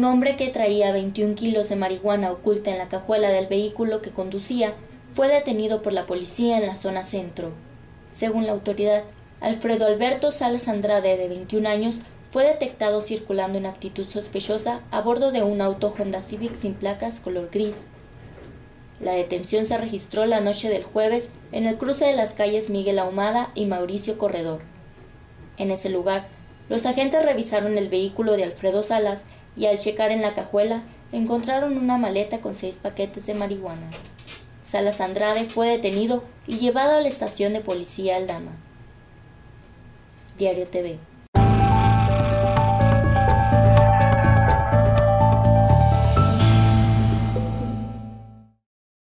Un hombre que traía 21 kilos de marihuana oculta en la cajuela del vehículo que conducía fue detenido por la policía en la zona centro. Según la autoridad, Alfredo Alberto Salas Andrade, de 21 años, fue detectado circulando en actitud sospechosa a bordo de un auto Honda Civic sin placas color gris. La detención se registró la noche del jueves en el cruce de las calles Miguel Ahumada y Mauricio Corredor. En ese lugar, los agentes revisaron el vehículo de Alfredo Salas y al checar en la cajuela encontraron una maleta con 6 paquetes de marihuana. Salas Andrade fue detenido y llevado a la estación de policía Aldama. Diario TV.